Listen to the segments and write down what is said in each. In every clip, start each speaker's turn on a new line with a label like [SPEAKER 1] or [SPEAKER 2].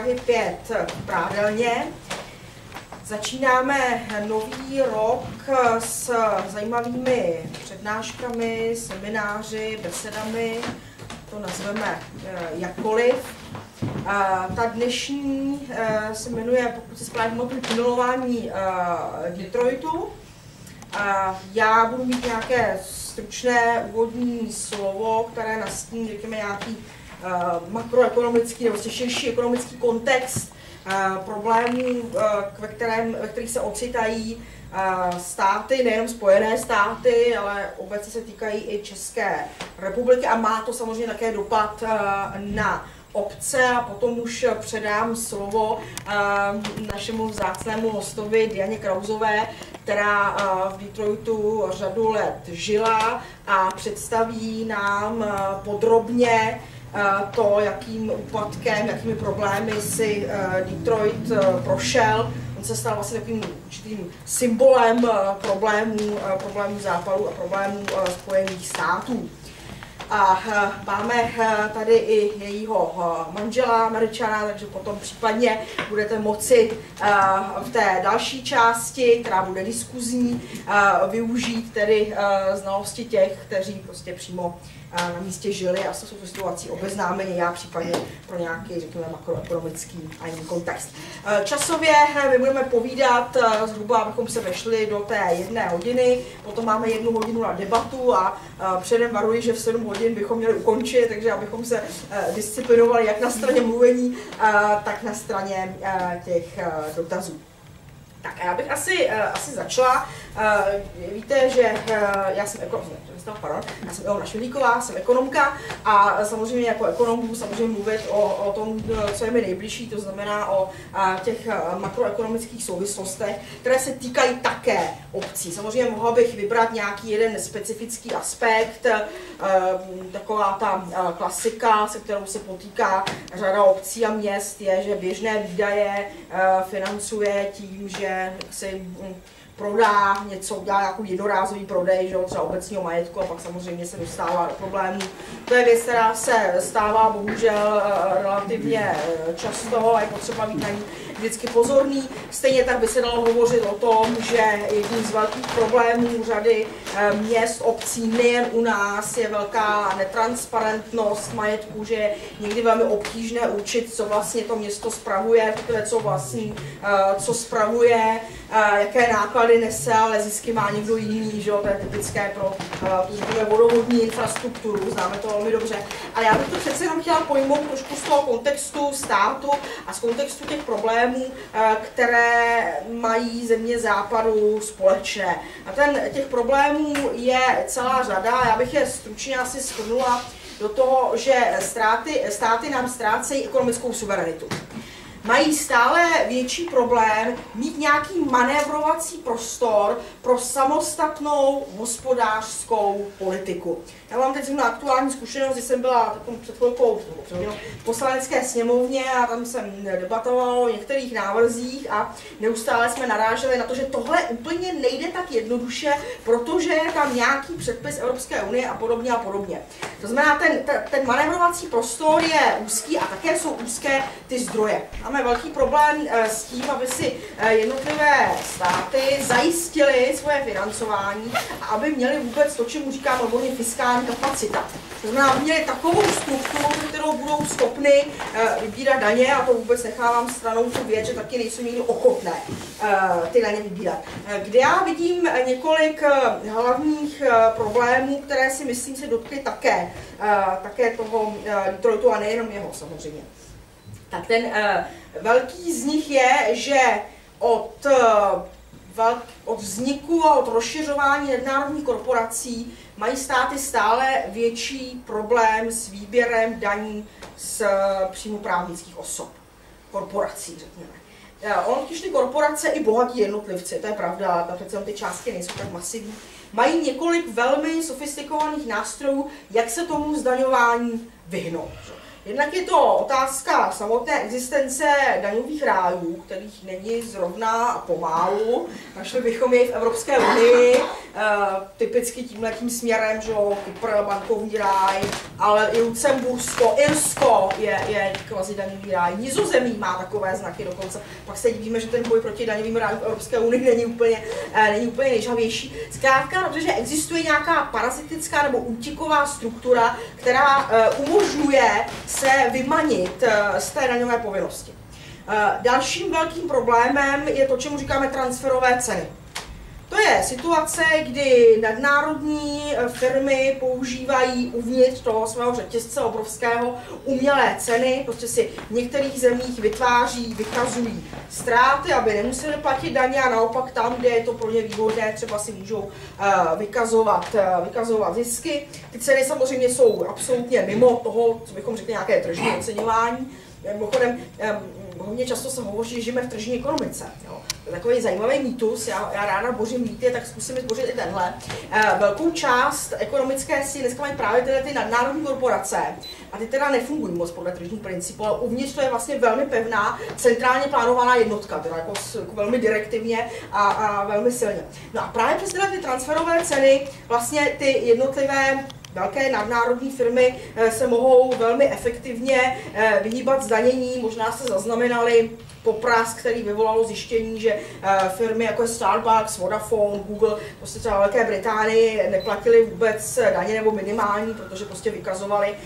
[SPEAKER 1] Prahy 5 pravidelně. Začínáme nový rok s zajímavými přednáškami, semináři, besedami, to nazveme jakkoliv. Ta dnešní se jmenuje, pokud se správně pamatuju, tunelování Detroitu. Já budu mít nějaké stručné úvodní slovo, které nastíní, řekněme, nějaký makroekonomický nebo širší ekonomický kontext problémů, ve kterých se ocitají státy, nejenom Spojené státy, ale obecně se týkají i České republiky a má to samozřejmě také dopad na obce a potom už předám slovo našemu vzácnému hostovi Dianě Krausové, která v Detroitu řadu let žila a představí nám podrobně to, jakým úpadkem, jakými problémy si Detroit prošel. On se stal vlastně takovým určitým symbolem problémů Západu a problémů Spojených států. A máme tady i jejího manžela Američana, takže potom případně budete moci v té další části, která bude diskuzní, využít tedy znalosti těch, kteří prostě přímo na místě žili a s tou situací obeznámeni, já případně pro nějaký, řekněme, makroekonomický a jiný kontext. Časově my budeme povídat zhruba, abychom se vešli do té 1 hodiny, potom máme 1 hodinu na debatu a předem varuji, že v 7 hodin bychom měli ukončit, takže abychom se disciplinovali jak na straně mluvení, tak na straně těch dotazů. Tak a já bych asi začala. Víte, že já jsem Ilona Švihlíková, jsem ekonomka a samozřejmě jako ekonom budu samozřejmě mluvit o tom, co je mi nejbližší, to znamená o těch makroekonomických souvislostech, které se týkají také obcí. Samozřejmě mohla bych vybrat nějaký jeden specifický aspekt, taková ta klasika, se kterou se potýká řada obcí a měst, je, že běžné výdaje financuje tím, že si prodá něco, udělá nějakou jednorázový prodej, že, třeba obecního majetku a pak samozřejmě se dostává do problémů. To je věc, která se stává bohužel relativně často a je potřeba být na ní vždycky pozorný. Stejně tak by se dalo hovořit o tom, že jedním z velkých problémů řady měst, obcí, nejen u nás, je velká netransparentnost majetku, že je někdy velmi obtížné určit, co vlastně to město spravuje, co vlastní, co spravuje, jaké náklady nese, ale zisky má někdo jiný, že? To je typické pro vodovodní infrastrukturu, známe to velmi dobře. Ale já bych to přece jenom chtěla pojmout trošku z toho kontextu státu a z kontextu těch problémů, které mají země západu společné. A těch problémů je celá řada, já bych je stručně asi shrnula do toho, že státy nám ztrácejí ekonomickou suverenitu. Mají stále větší problém mít nějaký manévrovací prostor pro samostatnou hospodářskou politiku. Já mám teď na aktuální zkušenost, že jsem byla před chvilkou v poslanecké sněmovně a tam jsem debatovala o některých návrzích a neustále jsme naráželi na to, že tohle úplně nejde tak jednoduše, protože je tam nějaký předpis Evropské unie a podobně a podobně. To znamená, ten manévrovací prostor je úzký a také jsou úzké ty zdroje. Máme velký problém s tím, aby si jednotlivé státy zajistily svoje financování a aby měli vůbec to, čemu říkáme odborně fiskální kapacita. To znamená, aby měli takovou strukturu, kterou budou schopny vybírat daně, a to vůbec nechávám stranou tu věc, že taky nejsou někdy ochotné ty daně vybírat. Kde já vidím několik hlavních problémů, které si myslím se dotkly také toho Detroitu a nejenom jeho samozřejmě. Tak ten velký z nich je, že od vzniku a od rozšiřování nadnárodních korporací mají státy stále větší problém s výběrem daní z příjmu právnických osob, korporací, řekněme. Ono totiž ty korporace i bohatí jednotlivci, to je pravda, tam přece ty částky nejsou tak masivní, mají několik velmi sofistikovaných nástrojů, jak se tomu zdaňování vyhnout. Jednak je to otázka samotné existence daňových rájů, kterých není zrovna pomálu. Našli bychom je v Evropské unii, typicky tímhletím směrem, že Kypr, bankovní ráj, ale i Lucembursko, Irsko je kvazi daňový ráj, Nizozemí má takové znaky dokonce. Pak se divíme, že ten boj proti daňovým rájům v Evropské unii není úplně nejžhavější. Zkrátka, protože existuje nějaká parazitická nebo útiková struktura, která umožňuje se vymanit z té daňové povinnosti. Dalším velkým problémem je to, čemu říkáme transferové ceny. To je situace, kdy nadnárodní firmy používají uvnitř toho svého řetězce obrovského umělé ceny, prostě si v některých zemích vykazují ztráty, aby nemuseli platit daně, a naopak tam, kde je to pro ně výhodné, třeba si můžou vykazovat zisky. Ty ceny samozřejmě jsou absolutně mimo toho, co bychom řekli, nějaké tržní oceňování. Mimochodem, hodně často se hovoří, že žijeme v tržní ekonomice. Jo. To je takový zajímavý mýtus, já ráda bořím mýty, tak zkusím zbořit i tenhle. Velkou část ekonomické síly dneska mají právě tyhle ty nadnárodní korporace a ty teda nefungují moc podle tržních principů, ale uvnitř to je vlastně velmi pevná, centrálně plánovaná jednotka, teda jako velmi direktivně a velmi silně. No a právě přes tyhle ty transferové ceny vlastně ty jednotlivé velké nadnárodní firmy se mohou velmi efektivně vyhýbat zdanění. Možná jste zaznamenali poprask, který vyvolalo zjištění, že firmy jako je Starbucks, Vodafone, Google, prostě třeba Velké Británii neplatili vůbec daně nebo minimální, protože prostě vykazovali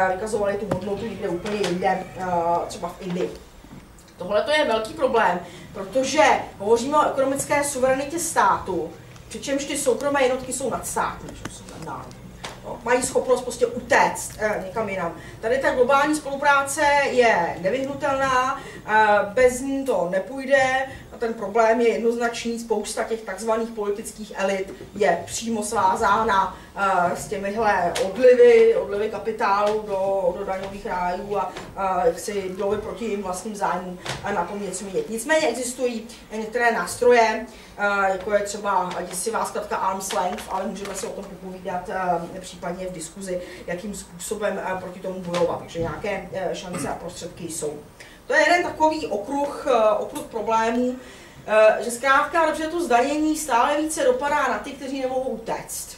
[SPEAKER 1] tu hodnotu někde úplně jinde, třeba v Indii. Tohle to je velký problém, protože hovoříme o ekonomické suverenitě státu, přičemž ty soukromé jednotky jsou nadstátní, že jsou nadnárodní. No, mají schopnost prostě utéct někam jinam. Tady ta globální spolupráce je nevyhnutelná, bez ní to nepůjde a ten problém je jednoznačný. Spousta těch takzvaných politických elit je přímo svázána s těmihle odlivy kapitálu do daňových rájů a jaksi jdou proti jim vlastním zájmům na tom něco měnit. Nicméně existují některé nástroje, jako je třeba děsivá zkratka arm's length, ale můžeme si o tom popovídat případně v diskuzi, jakým způsobem proti tomu bojovat, takže nějaké šance a prostředky jsou. To je jeden takový okruh problémů, že zkrátka dobře to zdanění stále více dopadá na ty, kteří nemohou utéct.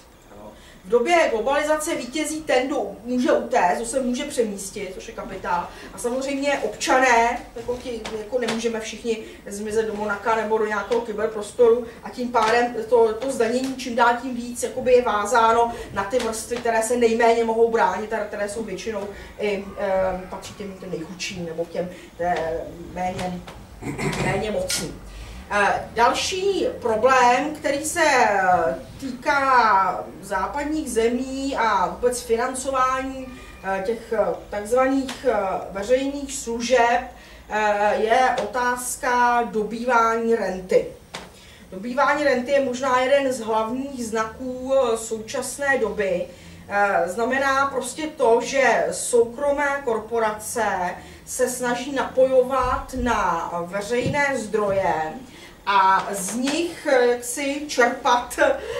[SPEAKER 1] V době globalizace vítězí ten, kdo může utéct, kdo se může přemístit, což je kapitál. A samozřejmě občané, jako nemůžeme všichni zmizet do Monaka nebo do nějakého kyberprostoru a tím pádem to zdanění čím dál tím víc je vázáno na ty vrstvy, které se nejméně mohou bránit a které jsou většinou i patří těm nejchudším nebo těm méně mocným. Další problém, který se týká západních zemí a vůbec financování těch takzvaných veřejných služeb, je otázka dobývání renty. Dobývání renty je možná jeden z hlavních znaků současné doby. Znamená prostě to, že soukromé korporace se snaží napojovat na veřejné zdroje a z nich si čerpat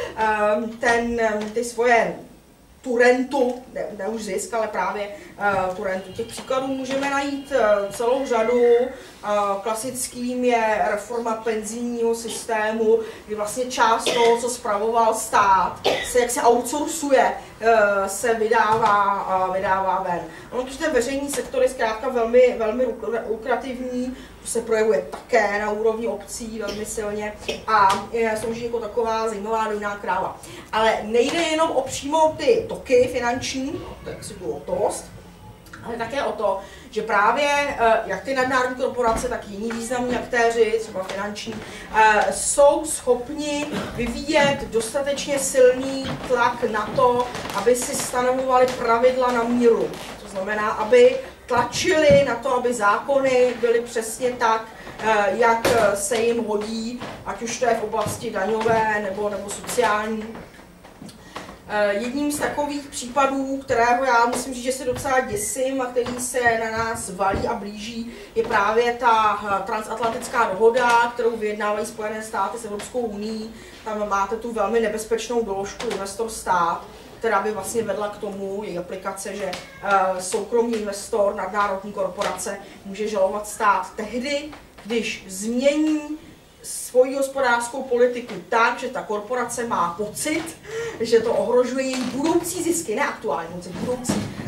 [SPEAKER 1] tu rentu, ne už zisk, ale právě tu rentu. Těch příkladů můžeme najít celou řadu. Klasickým je reforma penzijního systému, kdy vlastně část toho, co spravoval stát, se jak se outsourcuje, se vydává ven. No, protože ten veřejný sektor je zkrátka velmi lukrativní, to se projevuje také na úrovni obcí velmi silně a slouží jako taková zajímavá dojná kráva. Ale nejde jenom o přímo ty toky finanční, tak si tu hotovost, ale také o to, že právě jak ty nadnárodní korporace, tak jiní významní aktéři, třeba finanční, jsou schopni vyvíjet dostatečně silný tlak na to, aby si stanovovali pravidla na míru. To znamená, aby tlačili na to, aby zákony byly přesně tak, jak se jim hodí, ať už to je v oblasti daňové nebo sociální. Jedním z takových případů, kterého já musím říct, že se docela děsím a který se na nás valí a blíží, je právě ta transatlantická dohoda, kterou vyjednávají Spojené státy s Evropskou unií. Tam máte tu velmi nebezpečnou doložku investor-stát, která by vlastně vedla k tomu, její aplikace, že soukromý investor, nadnárodní korporace může žalovat stát tehdy, když změní svoji hospodářskou politiku tak, že ta korporace má pocit, že to ohrožuje její budoucí zisky, ne aktuální, budoucí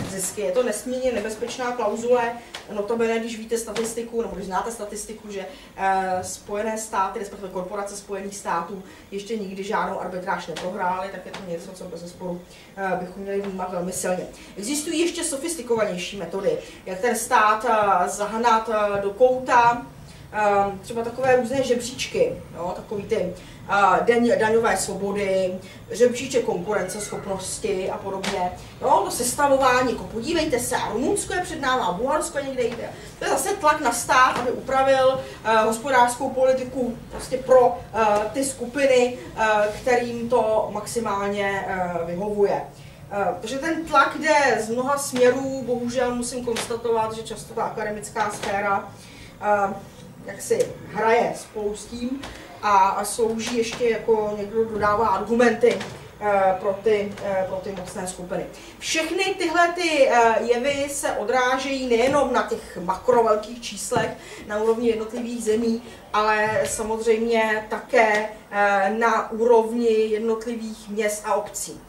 [SPEAKER 1] zisky. Je to nesmírně nebezpečná klauzule, notabene, když víte statistiku, nebo když znáte statistiku, že Spojené státy, respektive korporace Spojených států, ještě nikdy žádnou arbitráž neprohrály, tak je to něco, co bez sporu bychom měli vnímat velmi silně. Existují ještě sofistikovanější metody, jak ten stát zahnat do kouta, třeba takové různé žebříčky, jo, takový ty daňové svobody, žebříček konkurenceschopnosti a podobně. No, to sestavování, jako podívejte se, a Rumunsko je před námi, a Bulharsko někde jde. To je zase tlak na stát, aby upravil hospodářskou politiku prostě pro ty skupiny, kterým to maximálně vyhovuje. Takže ten tlak jde z mnoha směrů, bohužel musím konstatovat, že často ta akademická sféra jak si hraje spolu s tím a slouží ještě jako někdo dodává argumenty pro ty mocné skupiny. Všechny tyhle ty jevy se odrážejí nejenom na těch makrovelkých číslech na úrovni jednotlivých zemí, ale samozřejmě také na úrovni jednotlivých měst a obcí.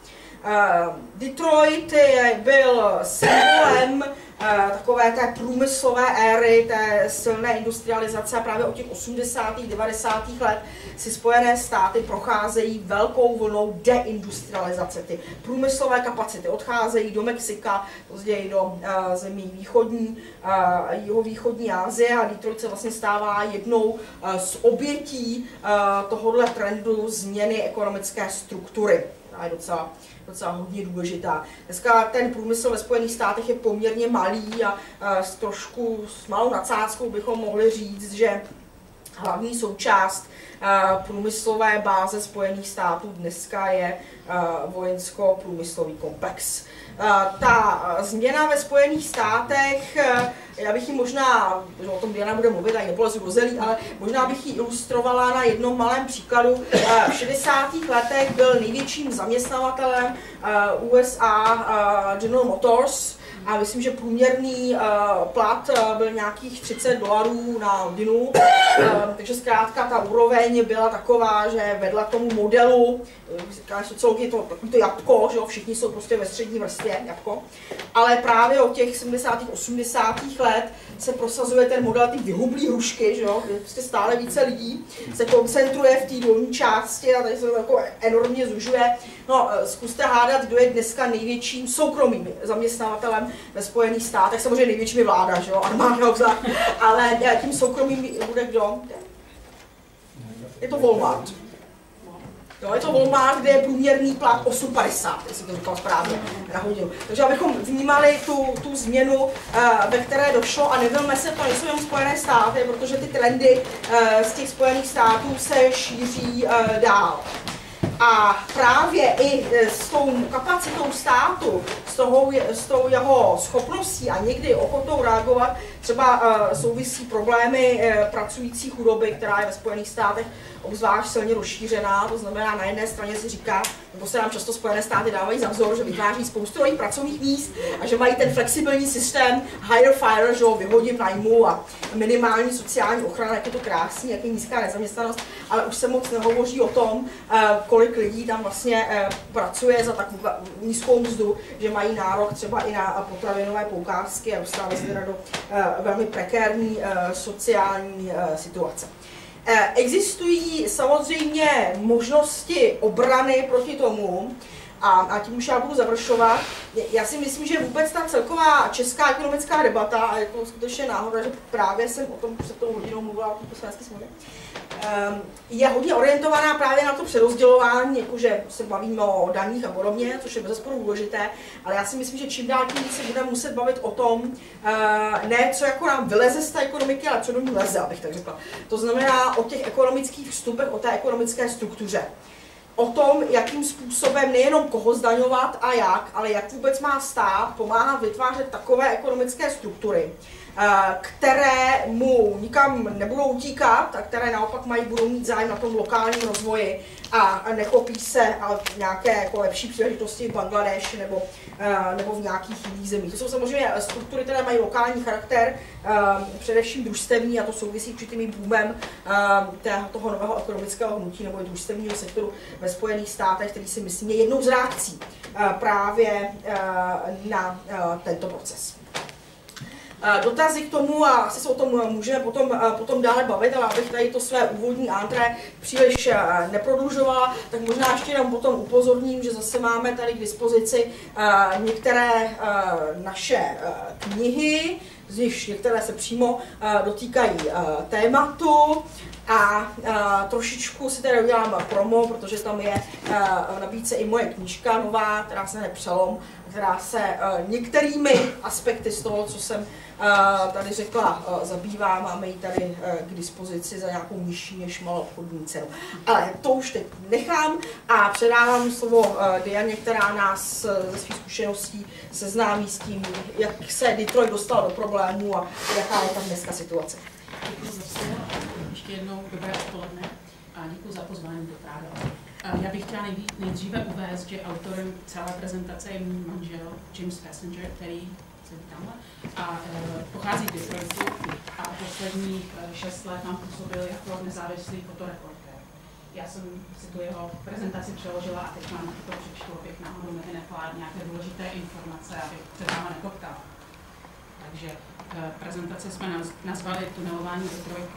[SPEAKER 1] Detroit byl symbolem takové té průmyslové éry, té silné industrializace a právě od těch 80. 90. let si Spojené státy procházejí velkou vlnou deindustrializace. Ty průmyslové kapacity odcházejí do Mexika, později do zemí jihovýchodní Asie a Detroit se vlastně stává jednou z obětí tohohle trendu změny ekonomické struktury. Ta je docela hodně důležitá. Dneska ten průmysl ve Spojených státech je poměrně malý a s malou nadsázkou bychom mohli říct, že hlavní součást průmyslové báze Spojených států dneska je vojensko-průmyslový komplex. Ta změna ve Spojených státech, já bych ji možná, že o tom Diana bude mluvit, a nepolezu do zelí, ale možná bych ji ilustrovala na jednom malém příkladu. V 60. letech byl největším zaměstnavatelem USA General Motors, a myslím, že průměrný plat byl nějakých $30 na hodinu, takže zkrátka ta úroveň byla taková, že vedla k tomu modelu, říká sociologii to jabko, že jo, všichni jsou prostě ve střední vrstvě, jabko, ale právě od těch 70. 80. let se prosazuje ten model ty vyhublý hrušky, že jo, kde prostě stále více lidí se koncentruje v té dolní části a tady se to jako enormně zužuje. No, zkuste hádat, kdo je dneska největším soukromým zaměstnavatelem ve Spojených státech. Samozřejmě největším je vláda, že jo, armáda obzvlášť, ale tím soukromým bude kdo? Je to Walmart. Jo, je to Walmart, kde je průměrný plat 8,50, jestli to říkal správně, na hodinu. Takže abychom vnímali tu změnu, ve které došlo, a nevíme se, to nejsou jenom Spojené státy, protože ty trendy z těch Spojených států se šíří dál. A právě i s tou kapacitou státu, s tou jeho schopností a někdy ochotou reagovat, třeba souvisí problémy pracující chudoby, která je ve Spojených státech obzvlášť silně rozšířená. To znamená, na jedné straně si říká, nebo se nám často Spojené státy dávají za vzor, že vytváří spoustu nových pracovních míst a že mají ten flexibilní systém hire fire, že ho vyhodím, najmu a minimální sociální ochrana, jak je to krásný, jak je nízká nezaměstnanost, ale už se moc nehovoří o tom, kolik lidí tam vlastně pracuje za takovou nízkou mzdu, že mají nárok třeba i na potravinové poukázky a dostávají se teda do velmi prekérní sociální situace. Existují samozřejmě možnosti obrany proti tomu, a tím už já budu završovat. Já si myslím, že vůbec ta celková česká ekonomická debata, a je to skutečně náhoda, že právě jsem o tom před tou hodinou mluvila o Poslanecké sněmovně, je hodně orientovaná právě na to přerozdělování, jakože se bavíme o daních a podobně, což je bezesporu důležité, ale já si myslím, že čím dál tím se budeme muset bavit o tom, ne co jako nám vyleze z té ekonomiky, ale co do ní leze, abych tak řekla. To znamená o těch ekonomických vstupech, o té ekonomické struktuře. O tom, jakým způsobem nejenom koho zdaňovat a jak, ale jak vůbec má stát pomáhat vytvářet takové ekonomické struktury, které mu nikam nebudou utíkat a které naopak budou mít zájem na tom lokálním rozvoji a nechopí se nějaké jako lepší příležitosti v Bangladeši nebo v nějakých jiných zemích. To jsou samozřejmě struktury, které mají lokální charakter, především družstevní, a to souvisí určitými boomem toho nového ekonomického hnutí nebo družstevního sektoru ve Spojených státech, který si myslím je jednou z reakcí právě na tento proces. Dotazy k tomu, a asi se o tom můžeme potom dále bavit, ale abych tady to své úvodní entré příliš neprodlužovala, tak možná ještě jenom potom upozorním, že zase máme tady k dispozici některé naše knihy, z nich některé se přímo dotýkají tématu, a trošičku si tady udělám promo, protože tam je v nabídce i moje knížka nová, která se jmenuje Přelom, která se některými aspekty z toho, co jsem tady řekla, zabývá. Máme ji tady k dispozici za nějakou nižší než maloobchodní cenu. Ale to už teď nechám a předávám slovo Dianě, která nás ze svých zkušeností seznámí s tím, jak se Detroit dostal do problémů a jaká je tam dneska situace.
[SPEAKER 2] Děkuji za slovo. Ještě jednou dobré odpoledne a děkuji za pozvání do Práva. Já bych chtěla nejdříve uvést, že autorem celé prezentace je můj manžel James Passenger, který se vítám, a pochází z Detroitu a posledních 6 let nám působil jako nezávislý fotoreportér. Já jsem si tu jeho prezentaci přeložila a teď vám to přečtu, abych náhodou nevynechala nějaké důležité informace, abych před váma nekoptala. Takže prezentaci jsme nazvali Tunelování Detroitu.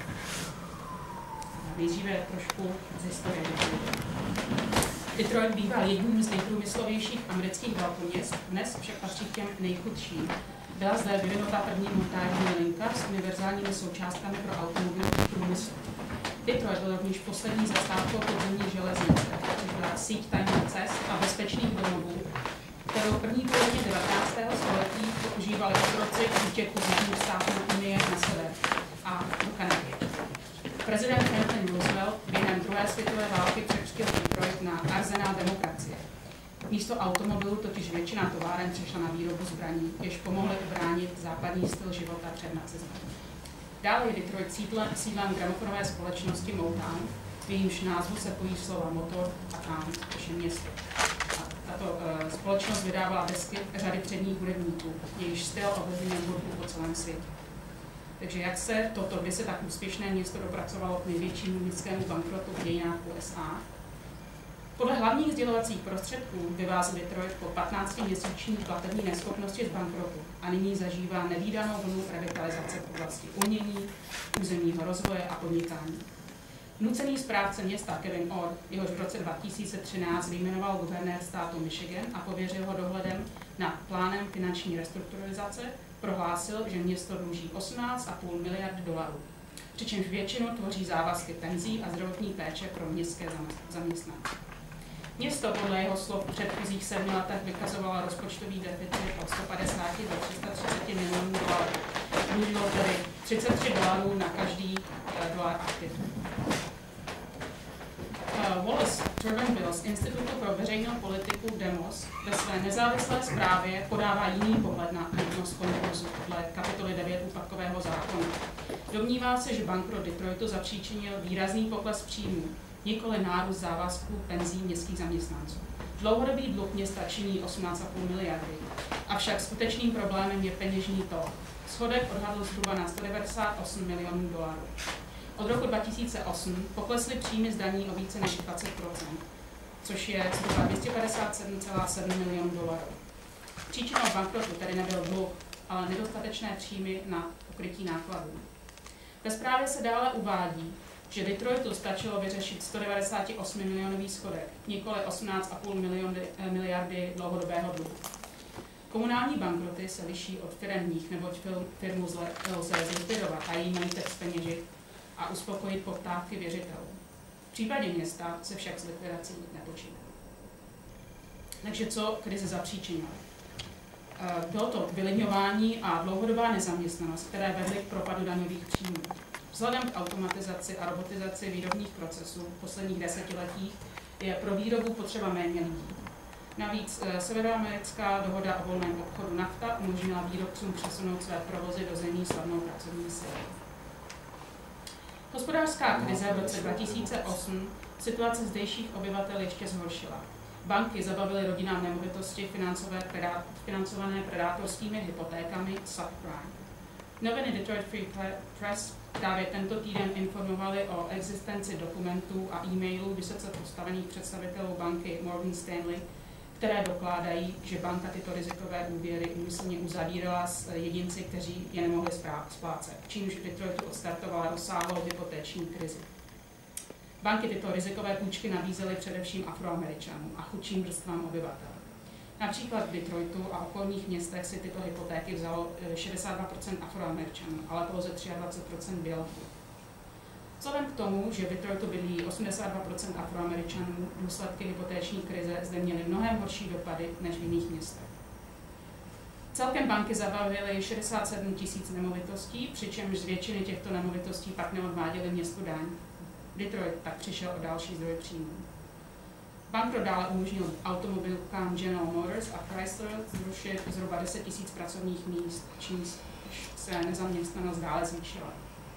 [SPEAKER 2] Nejdříve trošku z historie Detroitu. Detroit býval jedním z nejprůmyslovějších amerických velkoměst, dnes však patří k těm nejchudším. Byla zde vyvinuta první montážní linka s univerzálními součástkami pro automobilový průmysl. Detroit byl rovněž poslední zastávkou podzemní železnice, což byla síť tajných cest a bezpečných domovů, kterou první polovině 19. století používali otroci útěku z jižních států Unie na sever a do Kanady. Prezident Franklin Roosevelt během druhé světové války přepustil Detroit na arzenál demokracie. Místo automobilů totiž většina továren přešla na výrobu zbraní, jež pomohly ubránit západní styl života před nacismem. Dále je Detroit sídlem gramofonové společnosti Motown, v jejímž názvu se pojí slova motor a town, což je město. Tato společnost vydávala desky řady předních hudebníků, jejíž styl ovlivnil hudbu po celém světě. Takže jak se toto kdysi tak úspěšné město dopracovalo k největšímu lidskému bankrotu v dějinách USA? Podle hlavních sdělovacích prostředků vyvázl Detroit po 15-měsíční platební neschopnosti z bankrotu a nyní zažívá nevídanou vlnu revitalizace v oblasti umění, územního rozvoje a podnikání. Nucený správce města Kevin Orr, jehož v roce 2013 vyjmenoval guvernér státu Michigan a pověřil ho dohledem nad plánem finanční restrukturalizace, prohlásil, že město dluží 18,5 miliard dolarů, přičemž většinu tvoří závazky penzí a zdravotní péče pro městské zaměstnance. Město podle jeho slov v předchozích 7 letech vykazovalo rozpočtový deficit od 150 do 330 milionů dolarů. Dlužilo tedy 33 dolarů na každý dolar aktiv. Wallace Turbanville z Institutu pro veřejnou politiku DEMOS ve své nezávislé zprávě podává jiný pohled na nutnost konkurzu podle kapitoly 9 úpadkového zákona. Domnívá se, že bankrot Detroitu zapříčinil výrazný pokles příjmů, nikoli nárůst závazků penzí městských zaměstnanců. Dlouhodobý dluh města činí 18,5 miliardy, avšak skutečným problémem je peněžní tok. Schodek odhadl zhruba na 198 milionů dolarů. Od roku 2008 poklesly příjmy z daní o více než 20%, což je zhruba 257,7 milionů dolarů. Příčinou bankrotu tedy nebyl dluh, ale nedostatečné příjmy na pokrytí nákladů. Ve zprávě se dále uvádí, že Detroitu stačilo vyřešit 198 milionový schodek, nikoli 18,5 miliardy dlouhodobého dluhu. Komunální bankroty se liší od firemních, neboť firmu lze zlikvidovat a její majetek zpeněžit a uspokojit poptávky věřitelů. V případě města se však s likvidací nepočítá. Takže co krize zapříčinila? Bylo to vylidňování a dlouhodobá nezaměstnanost, které vedly k propadu daňových příjmů. Vzhledem k automatizaci a robotizaci výrobních procesů v posledních desetiletích je pro výrobu potřeba méně lidí. Navíc severoamerická dohoda o volném obchodu NAFTA umožnila výrobcům přesunout své provozy do zemí s levnou pracovní silou. Hospodářská krize v roce 2008 situace zdejších obyvatel ještě zhoršila. Banky zabavily rodinám nemovitosti financované predátorskými hypotékami subprime. Noviny Detroit Free Press právě tento týden informovaly o existenci dokumentů a e-mailů vysoce postavených představitelů banky Morgan Stanley, které dokládají, že banka tyto rizikové úvěry úmyslně uzavírala s jedinci, kteří je nemohli splácet, čímž v Detroitu odstartovala rozsáhlou hypotéční krizi. Banky tyto rizikové půjčky nabízely především Afroameričanům a chudším vrstvám obyvatel. Například v Detroitu a okolních městech si tyto hypotéky vzalo 62% Afroameričanů, ale pouze 23% bělchů. Vzhledem k tomu, že v Detroitu bydlí 82% Afroameričanů, důsledky hypotéční krize zde měly mnohem horší dopady než v jiných městech. Celkem banky zabavily 67 000 nemovitostí, přičemž z většiny těchto nemovitostí pak neodváděly městu daň. Detroit tak přišel o další zdroj příjmů. Bankrot dále umožnil automobilkám General Motors a Chrysler zrušit zhruba 10 000 pracovních míst, čímž se nezaměstnanost dále zvýšila.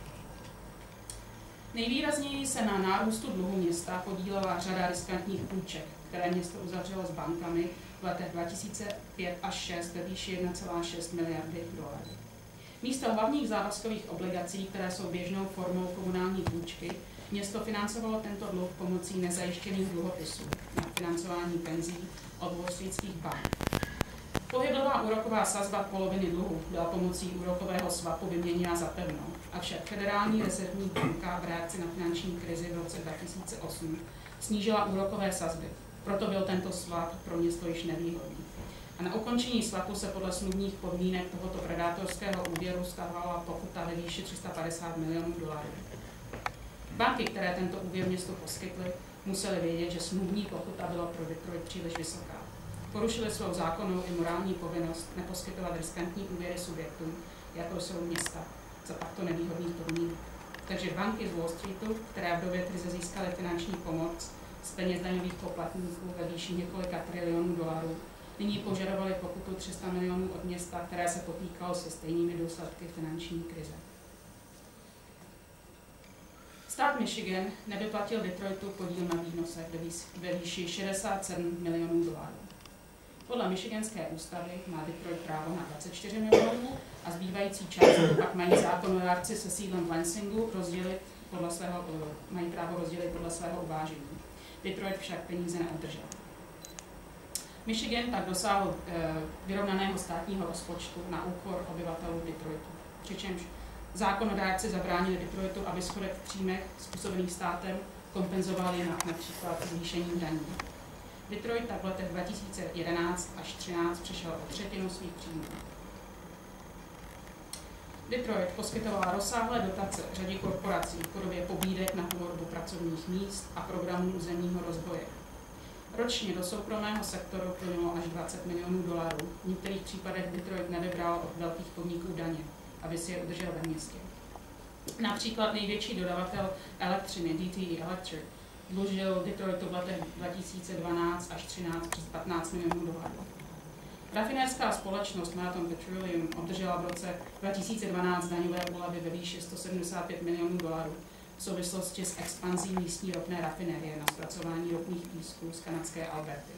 [SPEAKER 2] Nejvýrazněji se na nárůstu dluhu města podílela řada riskantních půjček, které město uzavřelo s bankami v letech 2005 až 2006 ve výši 1,6 miliardy dolarů. Místo hlavních závazkových obligací, které jsou běžnou formou komunální půjčky, město financovalo tento dluh pomocí nezajištěných dluhopisů na financování penzí od wallstreetských bank. Pohybová úroková sazba poloviny dluhu byla pomocí úrokového swapu vyměněna za pevnou, avšak Federální rezervní banka v reakci na finanční krizi v roce 2008 snížila úrokové sazby, proto byl tento swap pro město již nevýhodný. A na ukončení swapu se podle smluvních podmínek tohoto predátorského úvěru stahovala pokuta ve výši 350 milionů dolarů. Banky, které tento úvěr městu poskytly, musely vědět, že smluvní pokuta byla pro Detroit příliš vysoká. Porušili svou zákonnou i morální povinnost neposkytovat riskantní úvěry subjektům, jako jsou města, za takto nevýhodných podmínek. Takže banky z Wall Streetu, které v době krize získaly finanční pomoc z peněz daňových poplatníků ve výši několika trilionů dolarů, nyní požadovaly pokutu 300 milionů od města, které se potýkalo se stejnými důsledky finanční krize. Stát Michigan nevyplatil Detroitu podíl na výnosech ve výši 67 milionů dolarů. Podle Michiganské ústavy má Detroit právo na 24 milionů a zbývající část pak mají zákonodárci se sídlem v Lansingu mají právo rozdělit podle svého uvážení. Detroit však peníze neobdržel. Michigan tak dosáhl vyrovnaného státního rozpočtu na úkor obyvatelů Detroitu, přičemž zákonodárci zabránili Detroitu, aby schodek v příjmech způsobených státem kompenzoval jinak, například zvýšením daní. Detroit tak v letech 2011 až 2013 přišel o třetinu svých příjmů. Detroit poskytovala rozsáhlé dotace řadě korporací v podobě pobídek na tvorbu pracovních míst a programů územního rozvoje. Ročně do soukromého sektoru plynulo až 20 milionů dolarů. V některých případech Detroit nevybral od velkých podniků daně, aby si je udržel ve městě. Například největší dodavatel elektřiny DTE Electric dlužil Detroitu v letech 2012 až 2013 přes 15 milionů dolarů. Rafinérská společnost Marathon Petroleum obdržela v roce 2012 daňové úlevy ve výši 175 milionů dolarů v souvislosti s expanzí místní ropné rafinérie na zpracování ropných písků z kanadské Alberty.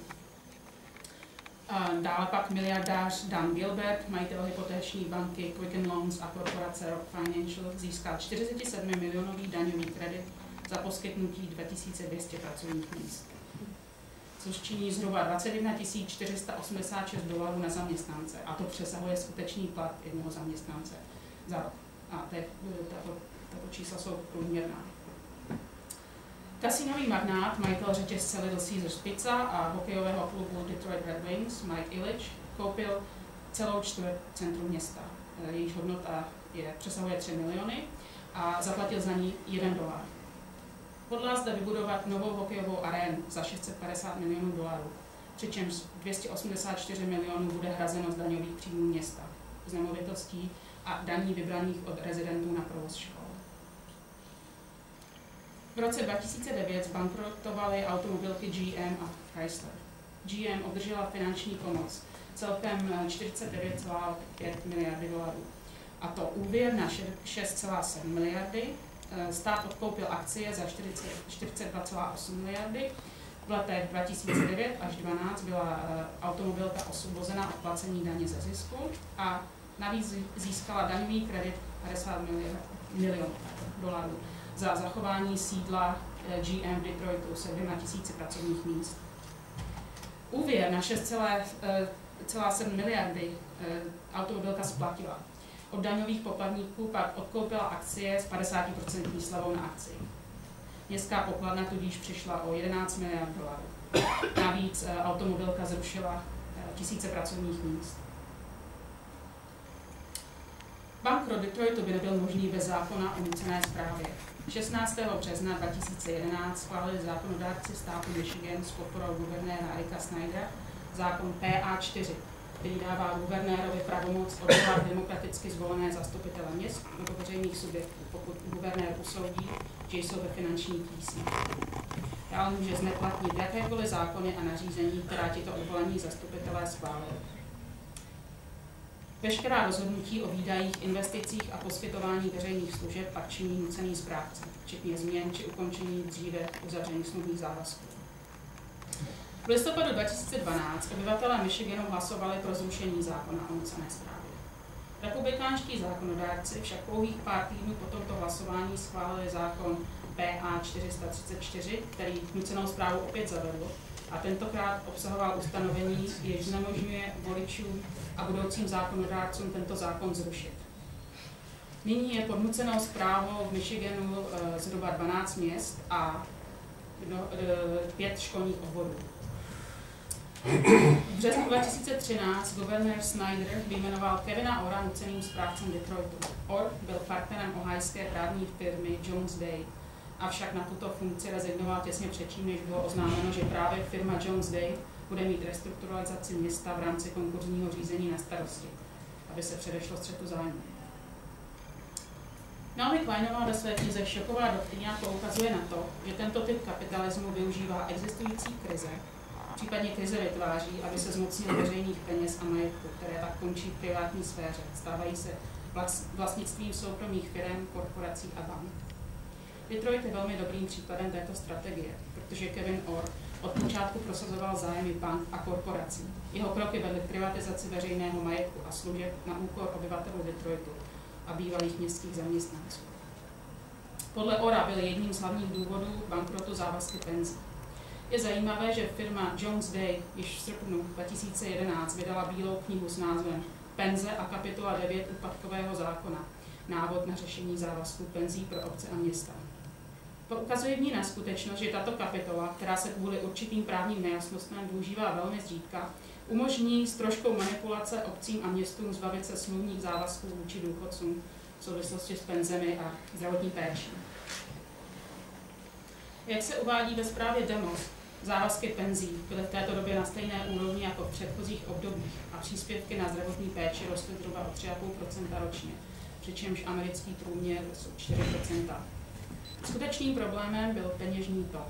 [SPEAKER 2] Dále pak miliardář Dan Gilbert, majitel hypotéční banky Quicken Loans a korporace Rock Financial, získal 47 milionový daňový kredit za poskytnutí 2200 pracovních míst, což činí zhruba 21 486 dolarů na zaměstnance, a to přesahuje skutečný plat jednoho zaměstnance za rok. A tato čísla jsou průměrná. Kasinový magnát, majitel řetězce Little Caesars Pizza a hokejového klubu Detroit Red Wings Mike Ilitch koupil celou čtvrť centru města. Jejíž hodnota přesahuje 3 miliony a zaplatil za ní $1. Hodlá zde vybudovat novou hokejovou arénu za 650 milionů dolarů, přičemž 284 milionů bude hrazeno z daňových příjmů města, z nemovitostí a daní vybraných od rezidentů na provoz škol. V roce 2009 zbankrotovaly automobilky GM a Chrysler. GM obdržela finanční pomoc celkem 49,5 miliardy dolarů. A to úvěr na 6,7 miliardy, stát odkoupil akcie za 42,8 miliardy, v letech 2009 až 2012 byla automobilka osvobozena od placení daně ze zisku a navíc získala daňový kredit 50 milionů dolarů za zachování sídla GM v Detroitu se 2 000 pracovních míst. Úvěr na 6,7 miliardy automobilka splatila. Od daňových poplatníků pak odkoupila akcie s 50% slevou na akci. Městská pokladna tudíž přišla o 11 miliard dolarů. Navíc automobilka zrušila tisíce pracovních míst. Bankrot Detroitu by nebyl možný bez zákona o nucené správě. 16. března 2011 schválili zákonodárci státu Michigan s podporou guvernéra Ricka Snydera zákon PA4, který dává guvernérovi pravomoc odvolat demokraticky zvolené zastupitele měst nebo veřejných subjektů, pokud guvernér usoudí, že jsou ve finanční tísni. Dále může zneplatnit jakékoliv zákony a nařízení, která tito odvolení zastupitelé schválili. Veškerá rozhodnutí o výdajích, investicích a poskytování veřejných služeb pak činí nucený správce, včetně změn či ukončení dříve uzavřených smluvních závazků. V listopadu 2012 obyvatelé Michiganu hlasovali pro zrušení zákona o nucené správě. Republikánští zákonodárci však pouhých pár týdnů po tomto hlasování schválili zákon PA 434, který nucenou správu opět zavedl a tentokrát obsahoval ustanovení, jež znemožňuje voličům a budoucím zákonodárcům tento zákon zrušit. Nyní je pod nucenou správou v Michiganu zhruba 12 měst a 5 školních obvodů. V březnu 2013 guvernér Snyder vyjmenoval Kevina Orra nuceným správcem Detroitu. Orr byl partnerem ohajské právní firmy Jones Day, avšak na tuto funkci rezignoval těsně předtím, než bylo oznámeno, že právě firma Jones Day bude mít restrukturalizaci města v rámci konkurzního řízení na starosti, aby se předešlo střetu zájmu. Naomi Kleinová ve své knize Šoková doktrína poukazuje na to, že tento typ kapitalismu využívá existující krize, případně krize vytváří, aby se zmocnili veřejných peněz a majetku, které tak končí v privátní sféře, stávají se vlastnictvím soukromých firm, korporací a bank. Detroit je velmi dobrým příkladem této strategie, protože Kevin Orr od počátku prosazoval zájmy bank a korporací. Jeho kroky vedly k privatizaci veřejného majetku a služeb na úkor obyvatelů Detroitu a bývalých městských zaměstnanců. Podle Orra byly jedním z hlavních důvodů bankrotu závazky penzí. Je zajímavé, že firma Jones Day již v srpnu 2011 vydala bílou knihu s názvem Penze a kapitola 9 úpadkového zákona, návod na řešení závazků penzí pro obce a města. Poukazuje v ní na skutečnost, že tato kapitola, která se kvůli určitým právním nejasnostem využívá velmi zřídka, umožní s troškou manipulace obcím a městům zbavit se smluvních závazků vůči důchodcům v souvislosti s penzemi a zdravotní péčí. Jak se uvádí ve zprávě Demos, závazky penzí byly v této době na stejné úrovni jako v předchozích obdobích a příspěvky na zdravotní péči rostly zhruba o 3,5% ročně, přičemž americký průměr jsou 4%. Skutečným problémem byl peněžní tok.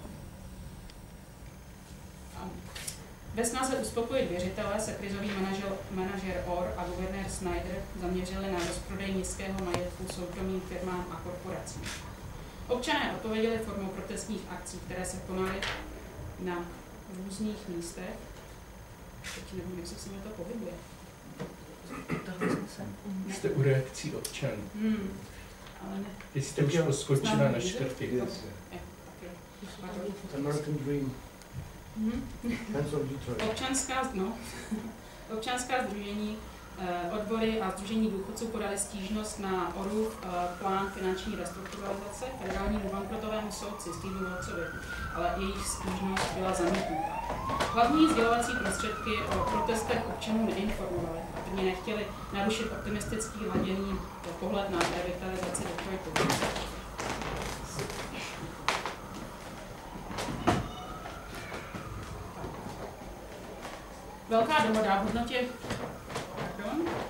[SPEAKER 2] Ve snaze uspokojit věřitele se krizový manažer Orr a guvernér Snyder zaměřili na rozprodej městského majetku soukromým firmám a korporacím. Občané odpověděli formou protestních akcí, které se konaly na různých místech. Teď nevím, jak se mi to pohybuje.
[SPEAKER 3] Jste u reakcí občanů.
[SPEAKER 2] Ale ne.
[SPEAKER 3] Jste už poskočila na čtvrtý.
[SPEAKER 4] American Dream.
[SPEAKER 2] Občanská sdružení, odbory a sdružení důchodců podali stížnost na Orrův plán finanční restrukturalizace federálnímu bankrotovému soudci Stevenu Watsovi, ale jejich stížnost byla zamítnuta. Hlavní sdělovací prostředky o protestech občanů neinformovaly, protože nechtěli narušit optimistický laděný pohled na revitalizaci Detroitu. Velká dohoda v hodnotě...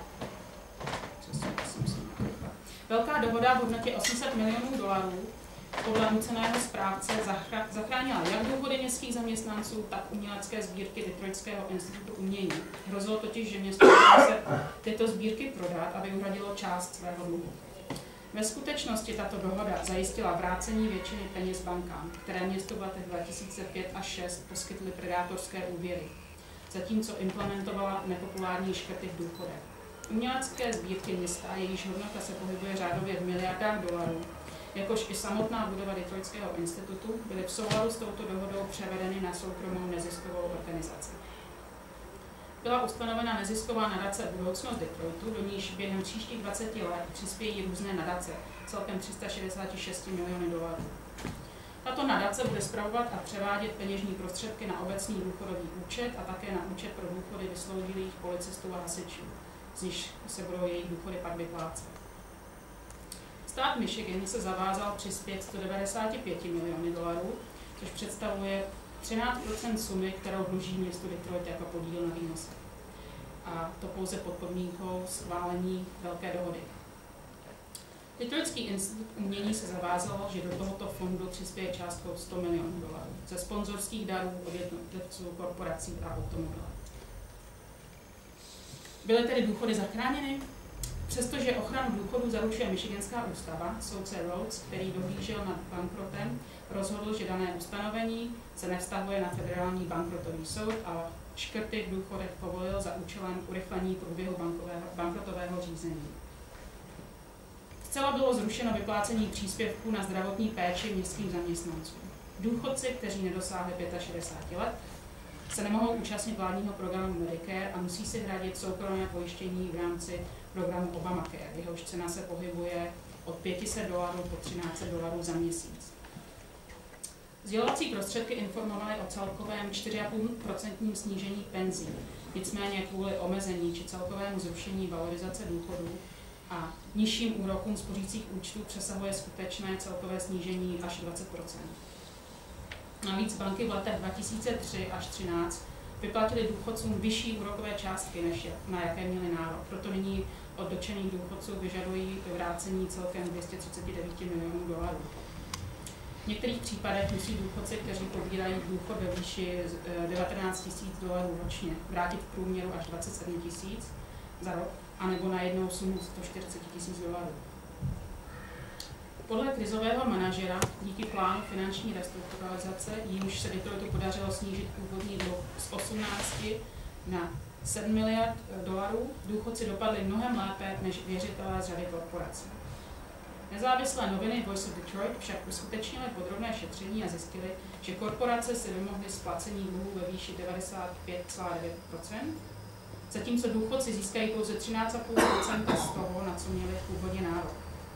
[SPEAKER 2] Velká dohoda v hodnotě $800 milionů podle nuceného správce zachránila jak důchody městských zaměstnanců, tak umělecké sbírky Detroitského institutu umění. Hrozilo totiž, že město může se tyto sbírky prodat, aby uhradilo část svého dluhu. Ve skutečnosti tato dohoda zajistila vrácení většiny peněz bankám, které město v letech 2005 až 2006 poskytly predátorské úvěry, zatímco implementovala nepopulární škrty v důchodech. Umělecké sbírky města, jejíž hodnota se pohybuje řádově v miliardách dolarů, jakož i samotná budova Detroitského institutu, byly v souladu s touto dohodou převedeny na soukromou neziskovou organizaci. Byla ustanovena nezisková nadace Budoucnost Detroitu, do níž během příštích 20 let přispějí různé nadace, celkem 366 miliony dolarů. Tato nadace bude spravovat a převádět peněžní prostředky na obecný důchodový účet a také na účet pro důchody vysloužilých policistů a hasičů, z níž se budou jejich důchody pak vyplácet. Stát Michigan se zavázal přispět 195 miliony dolarů, což představuje 13% sumy, kterou dluží městu Detroit jako podíl na výnosech. A to pouze pod podmínkou schválení velké dohody. Detroitský institut umění se zavázal, že do tohoto fondu přispěje částkou 100 milionů dolarů ze sponzorských darů od jednotlivců, korporací a automobilů. Byly tedy důchody zachráněny? Přestože ochranu důchodu zaručuje Michiganská ústava, soudce Rhodes, který dohlížel nad bankrotem, rozhodl, že dané ustanovení se nevztahuje na federální bankrotový soud a škrty v důchodech povolil za účelem urychlení průběhu bankrotového řízení. Zcela bylo zrušeno vyplácení příspěvků na zdravotní péči městským zaměstnancům. Důchodci, kteří nedosáhli 65 let, se nemohou účastnit vládního programu Medicare a musí si hradit soukromé pojištění v rámci programu Obamacare. Jehož cena se pohybuje od $500 po $1300 za měsíc. Sdělovací prostředky informovaly o celkovém 4,5% snížení penzí, nicméně kvůli omezení či celkovému zrušení valorizace důchodů a nižším úrokům spořících účtů přesahuje skutečné celkové snížení až 20%. Navíc banky v letech 2003 až 2013 vyplatily důchodcům vyšší úrokové částky, než na jaké měli nárok. Proto nyní od dotčených důchodců vyžadují vrácení celkem 239 milionů dolarů. V některých případech musí důchodci, kteří pobírají důchod ve výši 19 000 dolarů ročně, vrátit v průměru až 27 000 za rok, anebo na jednou sumu 140 000 dolarů. Podle krizového manažera díky plánu finanční restrukturalizace, jímž se Detroitu podařilo snížit původní dluh z 18 na 7 miliard dolarů, důchodci dopadli mnohem lépe než věřitelé z řady korporací. Nezávislé noviny Voice of Detroit však uskutečnily podrobné šetření a zjistily, že korporace si vymohly splacení dluhů ve výši 95,9%, zatímco důchodci získají pouze 13,5% z toho, na co měli původně nárok.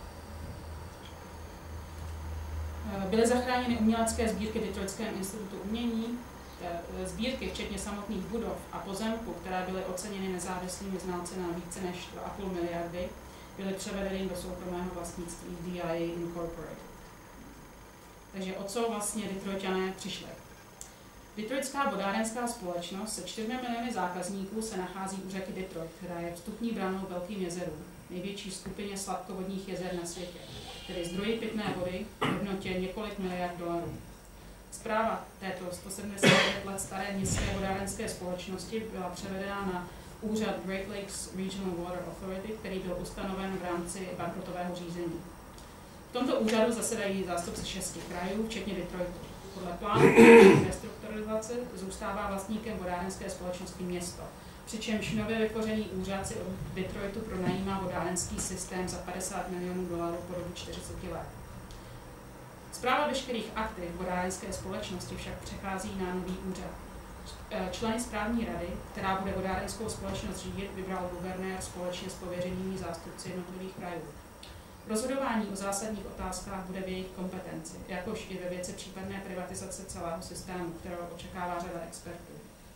[SPEAKER 2] Byly zachráněny umělecké sbírky v Detroitském institutu umění, sbírky včetně samotných budov a pozemků, které byly oceněny nezávislými znalci na více než 2,5 miliardy, byly převedeny do soukromého vlastnictví DIA Incorporated. Takže o co vlastně Detroitané přišli? Detroitská vodárenská společnost se 4 miliony zákazníků se nachází u řeky Detroit, která je vstupní branou Velkým jezerům, největší skupině sladkovodních jezer na světě, tedy zdroji pitné vody v hodnotě několik miliard dolarů. Správa této 179 let staré městské vodárenské společnosti byla převedena na úřad Great Lakes Regional Water Authority, který byl ustanoven v rámci bankrotového řízení. V tomto úřadu zasedají zástupci 6 krajů, včetně Detroitu. Podle plánu restrukturalizace zůstává vlastníkem vodárenské společnosti město, přičemž nově vytvořený úřad si od Detroitu pronajímá vodárenský systém za 50 milionů dolarů po dobu 40 let. Správa veškerých aktiv vodárenské společnosti však přechází na nový úřad. Členy správní rady, která bude vodárenskou společnost řídit, vybral guvernér společně s pověřenými zástupci jednotlivých krajů. Rozhodování o zásadních otázkách bude v jejich kompetenci, jakož i ve věci případné privatizace celého systému, kterou očekává řada expertů.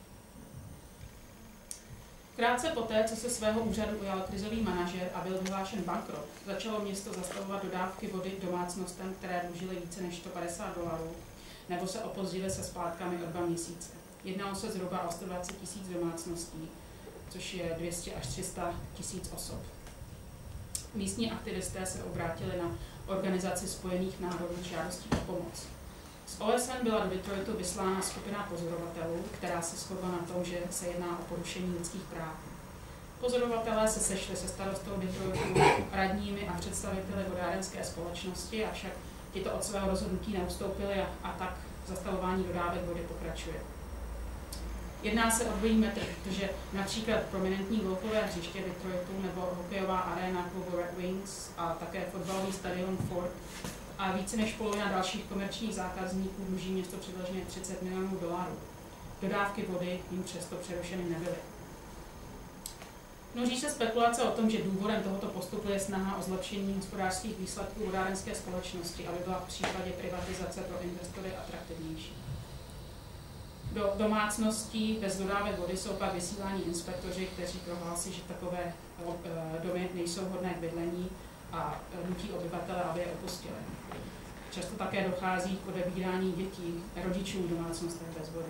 [SPEAKER 2] Krátce poté, co se svého úřadu ujal krizový manažer a byl vyhlášen bankrot, začalo město zastavovat dodávky vody domácnostem, které dlužily více než 150 dolarů, nebo se opozdily se splátkami o 2 měsíce. Jednalo se zhruba o 120 000 domácností, což je 200 až 300 000 osob. Místní aktivisté se obrátili na Organizaci spojených národů s žádostí o pomoc. Z OSN byla do Detroitu vyslána skupina pozorovatelů, která se shodla na tom, že se jedná o porušení lidských práv. Pozorovatelé se sešli se starostou Detroitu, radními a představiteli vodárenské společnosti, avšak tito od svého rozhodnutí neustoupili a tak zastavování dodávek vody pokračuje. Jedná se o dvojí metr, protože například prominentní golfové hřiště Detroitu nebo hokejová aréna klubu Red Wings a také fotbalový stadion Ford a více než polovina dalších komerčních zákazníků dluží město přibližně $30 milionů. Dodávky vody jim přesto přerušeny nebyly. Množí se spekulace o tom, že důvodem tohoto postupu je snaha o zlepšení hospodářských výsledků vodárenské společnosti, aby byla v případě privatizace pro investory atraktivnější. Do domácností bez dodávek vody jsou pak vysíláni inspektoři, kteří prohlásí, že takové domy nejsou vhodné k bydlení a nutí obyvatele, aby je opustili. Často také dochází k odebírání dětí rodičů v domácnostech bez vody.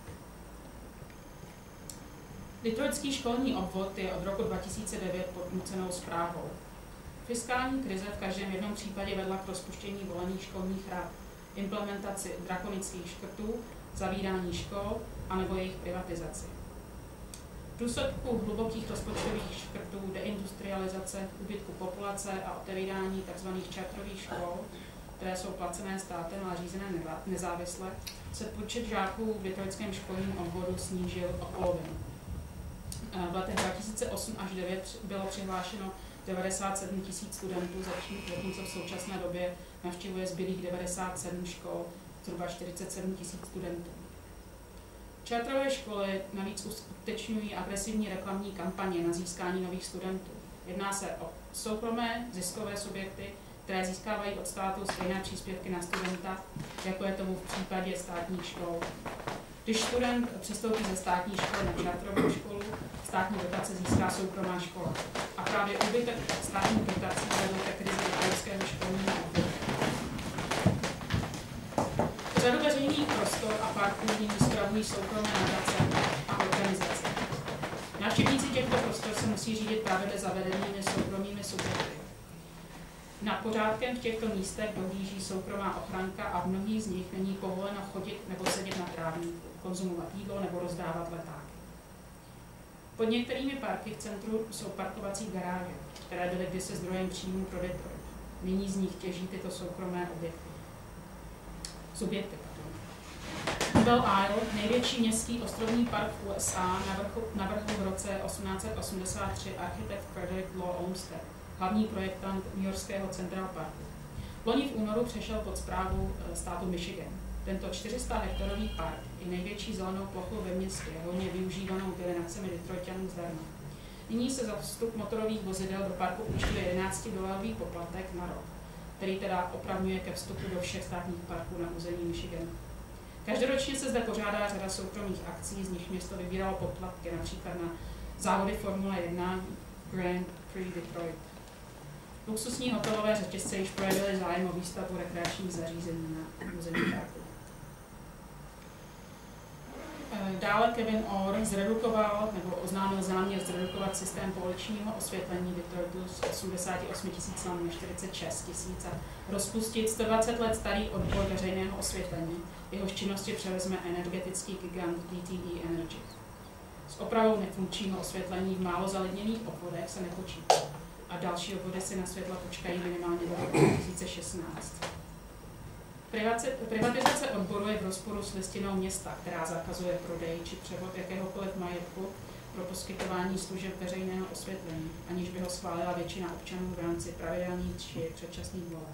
[SPEAKER 2] Detroitský školní obvod je od roku 2009 pod nucenou správou. Fiskální krize v každém jednom případě vedla k rozpuštění volených školních rad, implementaci drakonických škrtů, zavírání škol anebo jejich privatizaci. V důsledku hlubokých rozpočtových škrtů, deindustrializace, úbytku populace a otevírání tzv. Charterových škol, které jsou placené státem a řízené nezávisle, se počet žáků v detroitském školním obvodu snížil o polovinu. V letech 2008 až 2009 bylo přihlášeno 97 000 studentů, zatímco v současné době navštěvuje zbylých 97 škol, zhruba 47 000 studentů. Charterové školy navíc uskutečňují agresivní reklamní kampaně na získání nových studentů. Jedná se o soukromé ziskové subjekty, které získávají od státu stejné příspěvky na studenta, jako je tomu v případě státních škol. Když student přistoupí ze státní školy na charterovou školu, státní dotace získá soukromá škola. A právě úbytek státních dotací vedou ke krizi detroitského školního obvodu. Řadu veřejných prostor a parků nyní spravují soukromé nadace a organizace. Návštěvníci těchto prostor se musí řídit pravidly zavedenými soukromými subjekty. Nad pořádkem v těchto místech dohlíží soukromá ochranka a v mnohých z nich není povoleno chodit nebo sedět na trávníku, konzumovat jídlo nebo rozdávat letáky. Pod některými parky v centru jsou parkovací garáže, které byly kdysi zdrojem příjmů pro Detroit. Nyní z nich těží tyto soukromé subjekty. Belle Isle, největší městský ostrovní park v USA, navrhl v roce 1883 architekt Frederick Law Olmsted, hlavní projektant Newyorského Central Parku. Loni v únoru přešel pod správu státu Michigan. Tento 400 hektarový park je největší zelenou plochou ve městě, hojně využívanou bylinacemi Detroitanů zdarma. Nyní se za vstup motorových vozidel do parku účtuje $11 poplatek na rok, který teda opravňuje ke vstupu do všech státních parků na území Michiganu. Každoročně se zde pořádá řada soukromých akcí, z nich město vybíralo poplatky, například na závody Formule 1 Grand Prix Detroit. Luxusní hotelové řetězce již projevily zájem o výstavbu rekreačních zařízení na území parku. Dále Kevin Orr zredukoval nebo oznámil záměr zredukovat systém pouličního osvětlení Detroitu z 88 000 na 46 000 a rozpustit 120 let starý odbor veřejného osvětlení. Jehož činnosti převezme energetický gigant DTE Energy. S opravou nefunkčního osvětlení v málo zalidněných obvodech se nepočítá a další obvody si na světla počkají minimálně do roku 2016. Privatizace odboru je v rozporu s listinou města, která zakazuje prodej či převod jakéhokoliv majetku pro poskytování služeb veřejného osvětlení, aniž by ho schválila většina občanů v rámci pravidelných či předčasných voleb.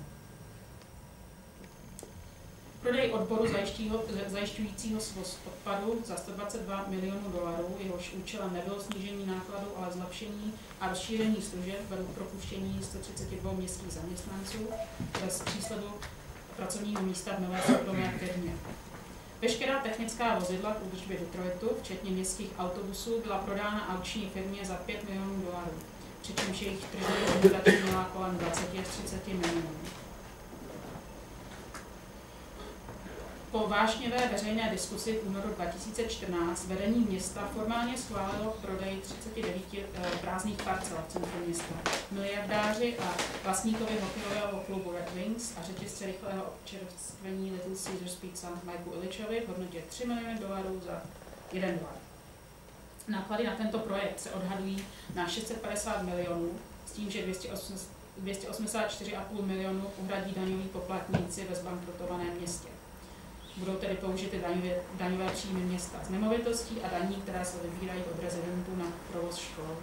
[SPEAKER 2] Prodej odboru zajišťujícího svoz odpadu za $122 milionů, jehož účelem nebylo snížení nákladů, ale zlepšení a rozšíření služeb vedou k propuštění 132 městských zaměstnanců bez přísledu pracovního místa v nové soukromé firmě. Veškerá technická vozidla k údržbě Detroitu, včetně městských autobusů, byla prodána aukční firmě za $5 milionů, přičemž jejich tržní hodnota měla kolem 20 až 30 milionů. Po vášnivé veřejné diskusi v únoru 2014 vedení města formálně schválilo prodej 39 prázdných parcel v centru města. Miliardáři a vlastníkovi hokejového klubu Red Wings a řetězce rychlého občerstvení Little Caesars Pizza Mikeu Ilitchovi v hodnotě $3 miliony za $1. Náklady na tento projekt se odhadují na 650 milionů, s tím, že 284,5 milionů uhradí daňoví poplatníci ve zbankrotovaném městě. Budou tedy použity daňové příjmy města z nemovitostí a daní, které se vybírají od rezidentů na provoz škol.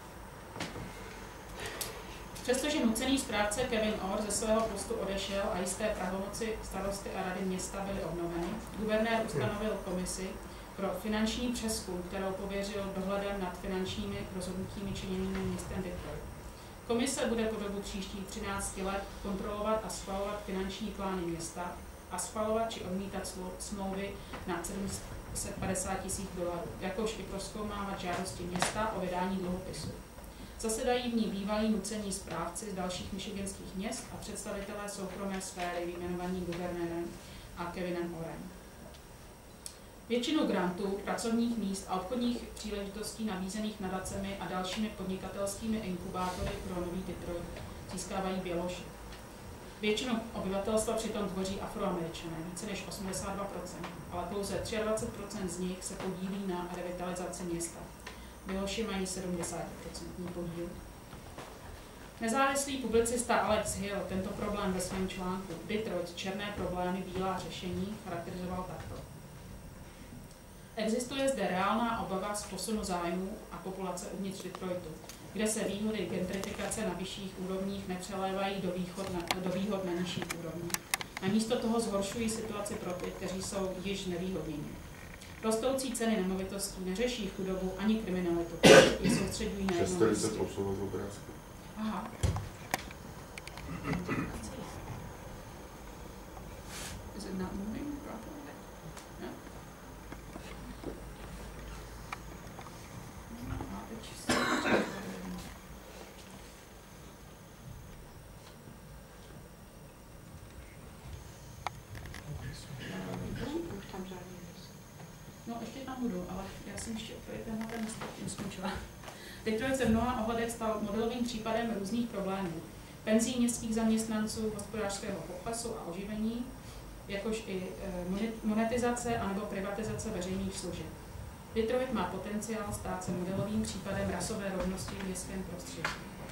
[SPEAKER 2] Přestože nucený správce Kevin Orr ze svého postu odešel a jisté pravomoci starosty a rady města byly obnoveny, guvernér ustanovil komisi pro finanční přezkum, kterou pověřil dohledem nad finančními rozhodnutími činěnými městem Detroit. Komise bude po dobu příštích 13 let kontrolovat a schvalovat finanční plány města a schvalovat či odmítat smlouvy na $750 000, jakož i prozkoumávat žádosti města o vydání dluhopisu. Zasedají v ní bývalí nucení správci z dalších michiganských měst a představitelé soukromé sféry vyjmenovaní guvernérem a Kevinem Orrem. Většinu grantů, pracovních míst a obchodních příležitostí nabízených nadacemi a dalšími podnikatelskými inkubátory pro nový Detroit získávají Běloši. Většinu obyvatelstva přitom tvoří Afroameričané, více než 82%, ale pouze 23% z nich se podílí na revitalizaci města. Běloši mají 70% podíl. Nezávislý publicista Alex Hill tento problém ve svém článku Detroit, černé problémy, bílá řešení charakterizoval takto. Existuje zde reálná obava z posunu zájmu a populace uvnitř Detroitu, kde se výhody gentrifikace na vyšších úrovních nepřelévají do výhod na nižších úrovních. Namísto toho zhoršují situaci pro ty, kteří jsou již nevýhodněni. Rostoucí ceny nemovitostí neřeší chudobu ani kriminalitu, je soustředují na jednom místě. Aha. Is it not moving properly? No. No, ještě tam budu, ale já jsem ještě tenhle ten neskončila. Detroit se v mnoha ohledech stal modelovým případem různých problémů. Penzí městských zaměstnanců, hospodářského poklesu a oživení, jakož i monetizace anebo privatizace veřejných služeb. Detroit má potenciál stát se modelovým případem rasové rovnosti v městském prostředí.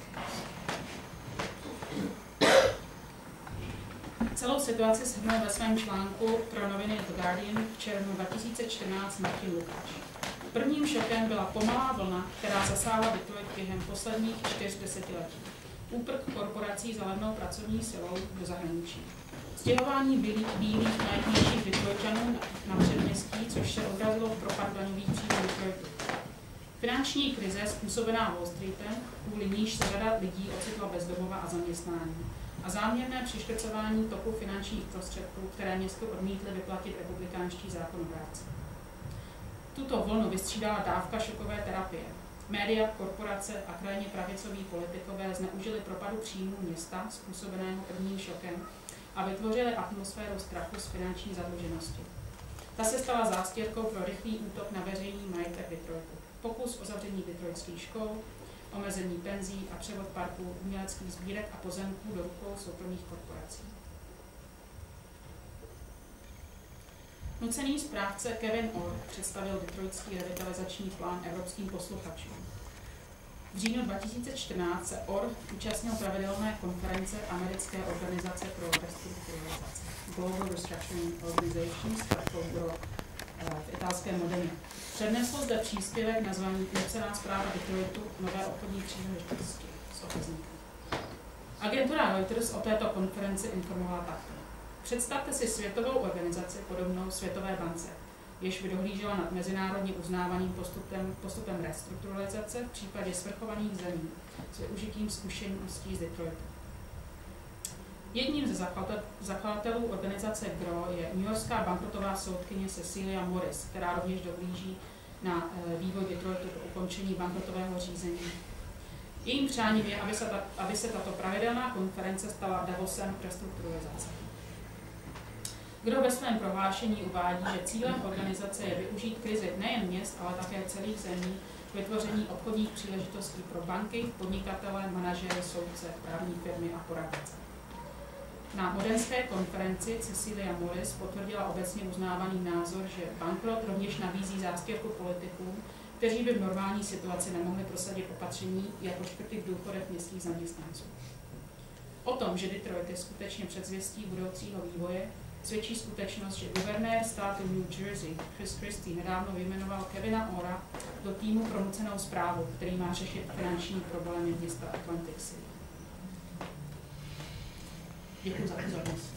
[SPEAKER 2] Celou situaci shrnul ve svém článku pro noviny The Guardian v červnu 2014 Martin Lukáč. Prvním šokem byla pomalá vlna, která zasáhla Detroit během posledních 4 desetiletí. Úprk korporací za levnou pracovní silou do zahraničí. Stěhování bílých najítnějších Detroitanů na předměstí, což se odrazilo v propad daňových příjmů Detroitu. Finanční krize způsobená Wall Streetem, kvůli níž se řada lidí ocitla bez domova a zaměstnání. A záměrné přiškrcování toku finančních prostředků, které městu odmítli vyplatit republikánští zákonodárci. Tuto vlnu vystřídala dávka šokové terapie. Média, korporace a krajně pravicoví politikové zneužili propadu příjmů města, způsobeného prvním šokem, a vytvořili atmosféru strachu z finanční zadluženosti. Ta se stala zástěrkou pro rychlý útok na veřejný majetek Detroitu. Pokus o zavření detroitských škol, omezení penzí a převod parků, uměleckých sbírek a pozemků do rukou soukromých korporací. Nucený správce Kevin Orr představil detroitský revitalizační plán evropským posluchačům. V říjnu 2014 se Orr účastnil pravidelné konference americké organizace pro restrukturalizaci Global Restructuring Organizations, kterou bylo v italském Modeně. Přednesl zde příspěvek nazvaný Nucená zpráva Detroitu, nové obchodní příležitosti s otazníky. Agentura Reuters o této konferenci informovala takto. Představte si světovou organizaci podobnou Světové bance, jež by dohlížela nad mezinárodně uznávaným postupem restrukturalizace v případě svrchovaných zemí s využitím zkušeností z Detroitu. Jedním ze zakladatelů organizace GRO je newyorská bankrotová soudkyně Cecilia Morris, která rovněž dohlíží na vývoj Detroitu po ukončení bankrotového řízení. Jejím přáním je, aby se tato pravidelná konference stala Davosem restrukturalizace. kdo ve svém prohlášení uvádí, že cílem organizace je využít krizi nejen měst, ale také celých zemí k vytvoření obchodních příležitostí pro banky, podnikatele, manažery, soudce, právní firmy a poradce. Na modenské konferenci Cecilia Morris potvrdila obecně uznávaný názor, že bankrot rovněž nabízí záspěvku politikům, kteří by v normální situaci nemohli prosadit opatření jako škrty v důchodech městských zaměstnanců. O tom, že Detroit je skutečně předzvěstí budoucího vývoje, svědčí skutečnost, že guvernér státu New Jersey Chris Christie nedávno vyjmenoval Kevina Orra do týmu pro nucenou správu, který má řešit finanční problémy města Atlantic City. Děkuji za pozornost.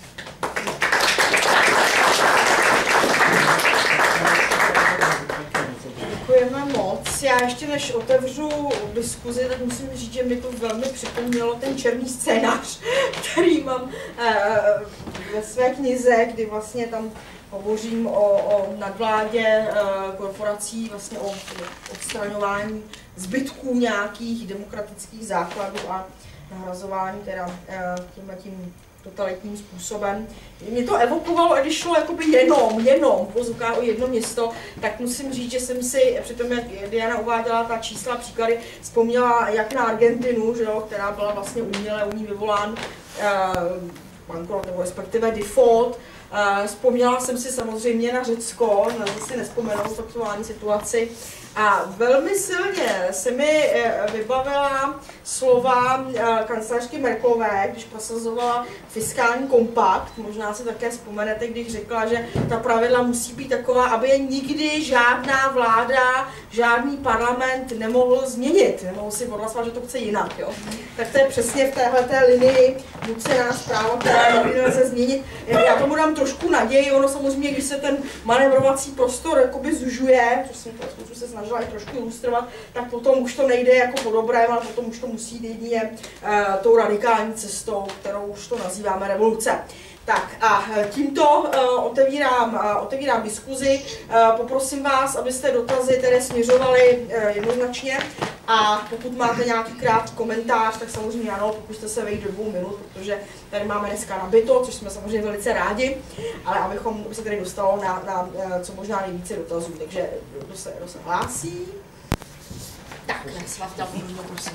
[SPEAKER 1] Děkujeme moc. Já ještě než otevřu diskuzi, tak musím říct, že mi to velmi připomnělo ten černý scénář, který mám ve své knize, kdy vlastně tam hovořím o nadvládě korporací, vlastně o odstraňování zbytků nějakých demokratických základů a nahrazování teda tím totalitním způsobem. Mě to evokovalo, když šlo jakoby jenom o jedno město, tak musím říct, že jsem si, přitom jak Diana uváděla ta čísla, příklady, vzpomněla jak na Argentinu, že jo, která byla vlastně uměle u ní vyvolán bankrot, nebo respektive default. Vzpomněla jsem si samozřejmě na Řecko, si nespomenout v aktuální situaci. A velmi silně se mi vybavila slova kancléřky Merkelové, když prosazovala fiskální kompakt. Možná si také vzpomenete, když řekla, že ta pravidla musí být taková, aby je nikdy žádná vláda, žádný parlament nemohl změnit. Nemohl si odhlasovat, že to chce jinak. Jo? Tak to je přesně v téhleté linii nucená zpráva, která nelze změnit. Já tomu dám trošku naději. Ono samozřejmě, když se ten manévrovací prostor jakoby zužuje, což jsem se snažila i trošku ilustrovat, tak potom už to nejde jako po dobrém, ale potom už to musí jít jedině tou radikální cestou, kterou už to nazýváme revoluce. Tak a tímto otevírám diskuzi. Poprosím vás, abyste dotazy tedy směřovali jednoznačně a pokud máte nějaký krátký komentář, tak samozřejmě ano, pokuste se vejít do 2 minut, protože tady máme dneska nabito, což jsme samozřejmě velice rádi, ale aby se tady dostalo na co možná nejvíce dotazů. Takže kdo se hlásí? Tak, Svavda, prosím.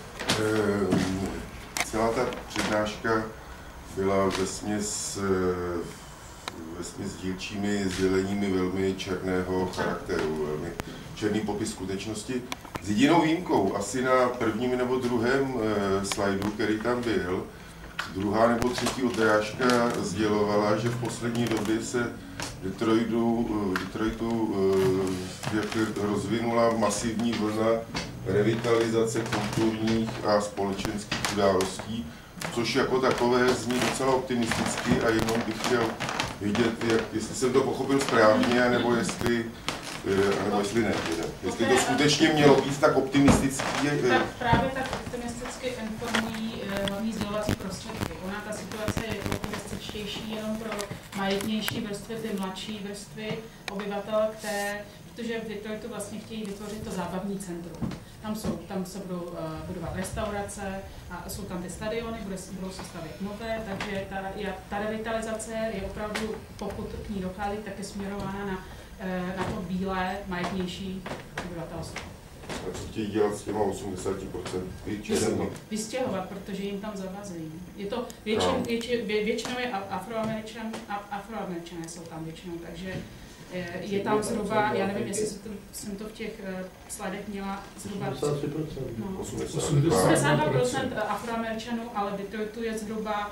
[SPEAKER 4] Celá ta přednáška byla vesměs dílčími sděleními velmi černého charakteru, velmi černý popis skutečnosti. S jedinou výjimkou, asi na prvním nebo druhém slajdu, který tam byl, druhá nebo třetí odrážka sdělovala, že v poslední době se Detroitu rozvinula masivní vlna revitalizace kulturních a společenských událostí, což jako takové zní docela optimisticky a jenom bych chtěl vědět, jestli jsem to pochopil správně, nebo jestli ne. Jestli to skutečně mělo být tak optimistický.
[SPEAKER 2] Tak právě tak optimisticky informují hlavní sdělovací prostředky. Ona ta situace je optimističtější jenom pro majetnější vrstvy, ty mladší vrstvy obyvatel, protože v Detroitu vlastně chtějí vytvořit to zábavní centrum. Tam se budou budovat restaurace a jsou tam ty stadiony, budou se stavět nové, takže ta revitalizace je opravdu, pokud k ní dochází, tak je směrována na to bílé, majetnější obyvatelstvo.
[SPEAKER 4] A co chtějí dělat s těma 80%?
[SPEAKER 2] Vystěhovat, protože jim tam zavazují. Je to většinou je afroameričané jsou tam většinou, takže je tam zhruba, já nevím, jestli jsem to v těch slajdech měla zhruba 82% afroameričanů, ale v Detroitu je zhruba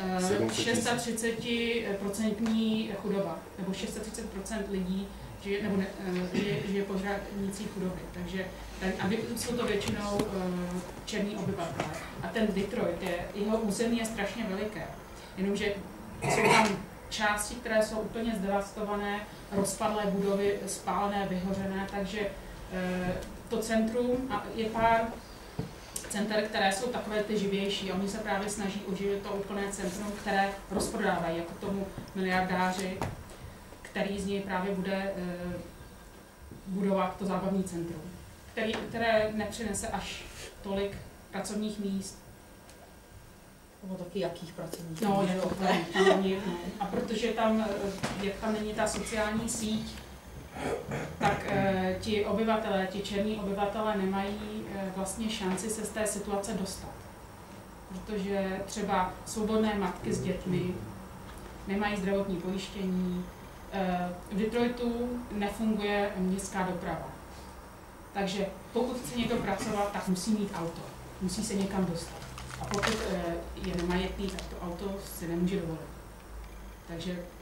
[SPEAKER 2] 630% chudoba, nebo 630% lidí žije po hranici chudoby. Takže jsou to většinou černí obyvatelé. A ten Detroit, jeho území je strašně veliké, jenomže jsou tam části, které jsou úplně zdevastované, rozpadlé budovy, spálené, vyhořené, takže to centrum je pár center, které jsou takové ty živější a oni se právě snaží oživit to úplné centrum, které rozprodávají jako tomu miliardáři, který z něj právě bude budovat to zábavní centrum, které nepřinese až tolik pracovních míst.
[SPEAKER 1] Nebo taky jakých pracovníků?
[SPEAKER 2] No,
[SPEAKER 1] že
[SPEAKER 2] je
[SPEAKER 1] jo?
[SPEAKER 2] to a protože tam, jak tam není ta sociální síť, tak ti obyvatelé, ti černí obyvatelé nemají vlastně šanci se z té situace dostat. Protože třeba svobodné matky s dětmi nemají zdravotní pojištění, v Detroitu nefunguje městská doprava. Takže pokud chce někdo pracovat, tak musí mít auto, musí se někam dostat. A pokud je nemajetný, tak to auto si nemůže dovolit. Takže